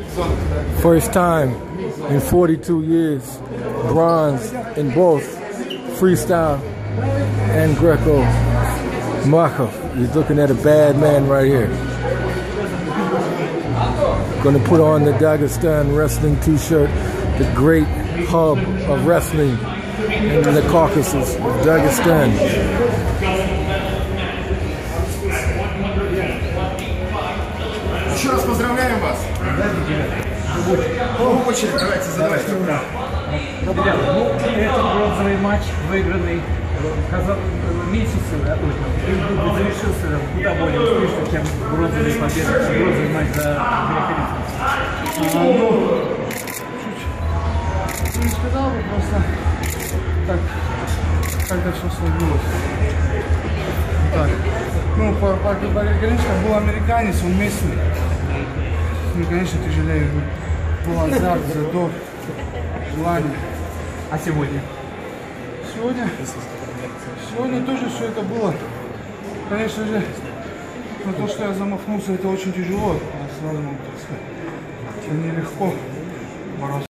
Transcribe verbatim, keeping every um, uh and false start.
First time in forty-two years, bronze in both freestyle and Greco. Makhov, he's looking at a bad man right here. Going to put on the Dagestan wrestling t-shirt, the great hub of wrestling in the Caucasus of Dagestan. Еще раз поздравляем вас. По очереди, давайте задавайте. Ну, этот бронзовый матч, выигранный месяцы, завершился куда более успешно, чем бронзовый победа, бронзовый матч за великолепие. Ну, не сказал бы, просто так, как-то все сложилось. Так. Ну, по, по, по, конечно, был американец, он местный. Ну, конечно, тяжелее. Был азарт, задор, желание. А сегодня? Сегодня? Сегодня тоже все это было. Конечно же, на то, что я замахнулся, это очень тяжело. Я сразу могу так сказать. Это нелегко бороться.